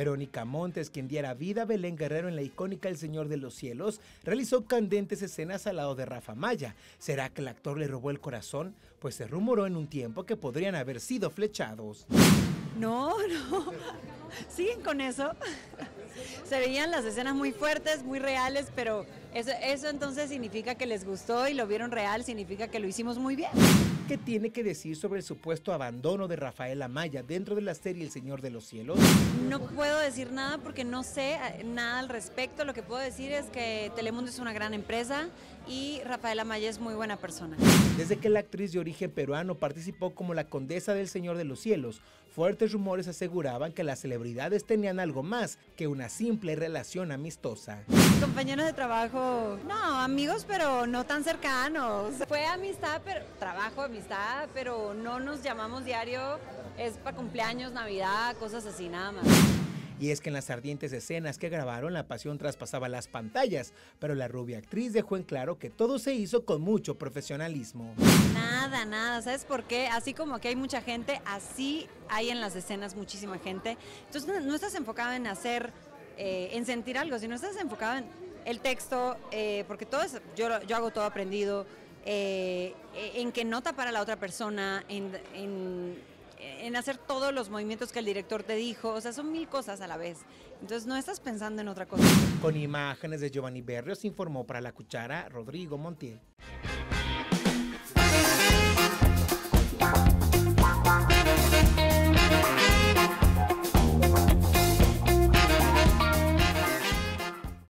Verónica Montes, quien diera vida a Belén Guerrero en la icónica El Señor de los Cielos, realizó candentes escenas al lado de Rafa Maya. ¿Será que el actor le robó el corazón? Pues se rumoró en un tiempo que podrían haber sido flechados. No, siguen con eso. Se veían las escenas muy fuertes, muy reales, pero eso entonces significa que les gustó y lo vieron real, significa que lo hicimos muy bien. ¿Qué tiene que decir sobre el supuesto abandono de Rafaela Maya dentro de la serie El Señor de los Cielos? No puedo decir nada porque no sé nada al respecto. Lo que puedo decir es que Telemundo es una gran empresa y Rafaela Maya es muy buena persona. Desde que la actriz de origen peruano participó como la condesa del Señor de los Cielos, fuertes rumores aseguraban que las celebridades tenían algo más que una simple relación amistosa. Compañeros de trabajo, no, amigos, pero no tan cercanos. Fue amistad, pero trabajo, amistad, pero no nos llamamos diario, es para cumpleaños, Navidad, cosas así, nada más. Y es que en las ardientes escenas que grabaron, la pasión traspasaba las pantallas, pero la rubia actriz dejó en claro que todo se hizo con mucho profesionalismo. Nada, ¿sabes por qué? Así como que hay mucha gente, así hay en las escenas muchísima gente. Entonces no estás enfocado en hacer, en sentir algo, sino estás enfocado en el texto, porque todo es, yo hago todo aprendido, en que no tapar a la otra persona, en hacer todos los movimientos que el director te dijo, o sea, son 1000 cosas a la vez, entonces no estás pensando en otra cosa. Con imágenes de Giovanni Berrios informó para La Cuchara Rodrigo Montiel.